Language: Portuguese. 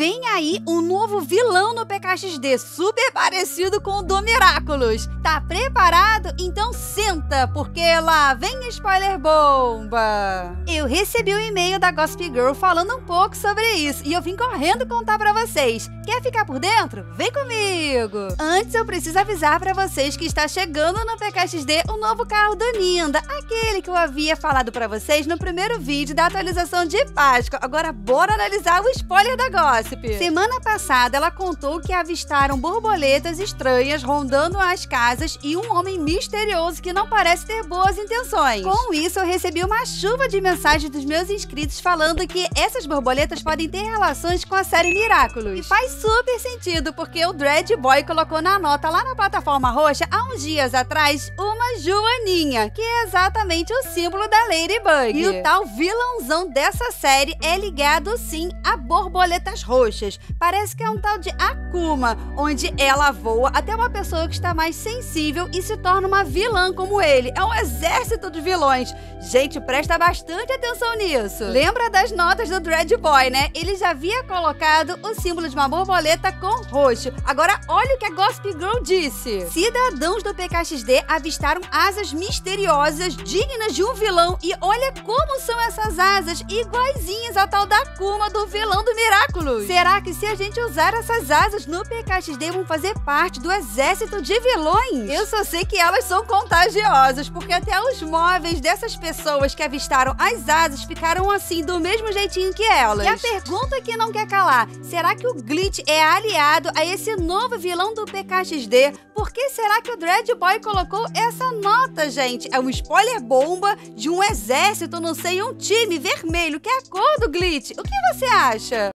vem aí um novo vilão no PKXD, super parecido com o do Miraculous. Tá preparado? Então senta, porque lá vem spoiler bomba! Eu recebi um e-mail da Gossip Girl falando um pouco sobre isso e eu vim correndo contar pra vocês. Quer ficar por dentro? Vem comigo! Antes eu preciso avisar pra vocês que está chegando no PKXD o novo carro do Ninda, aquele que eu havia falado pra vocês no primeiro vídeo da atualização de Páscoa. Agora bora analisar o spoiler da Gossip. Semana passada ela contou que avistaram borboletas estranhas rondando as casas e um homem misterioso que não parece ter boas intenções. Com isso eu recebi uma chuva de mensagens dos meus inscritos falando que essas borboletas podem ter relações com a série Miraculous. E faz super sentido, porque o Dread Boy colocou na nota lá na plataforma roxa há uns dias atrás uma joaninha, que é exatamente o símbolo da Ladybug. E o tal vilãozão dessa série é ligado sim a borboletas roxas. Parece que é um tal de Akuma, onde ela voa até uma pessoa que está mais sensível e se torna uma vilã como ele. É um exército de vilões. Gente, presta bastante atenção nisso. Lembra das notas do Dread Boy, né? Ele já havia colocado o símbolo de uma borboleta com roxo. Agora olha o que a Gossip Girl disse. Cidadãos do PKXD avistaram asas misteriosas dignas de um vilão e olha como são essas asas, iguaizinhas à tal da Akuma do vilão do Miraculous. Será que se a gente usar essas asas no PKXD vão fazer parte do exército de vilões? Eu só sei que elas são contagiosas, porque até os móveis dessas pessoas que avistaram as asas ficaram assim, do mesmo jeitinho que elas. E a pergunta que não quer calar, será que o Glitch é aliado a esse novo vilão do PKXD? Por que será que o Dread Boy colocou essa nota, gente? É um spoiler bomba de um exército, não sei, um time vermelho, que é a cor do Glitch. O que você acha?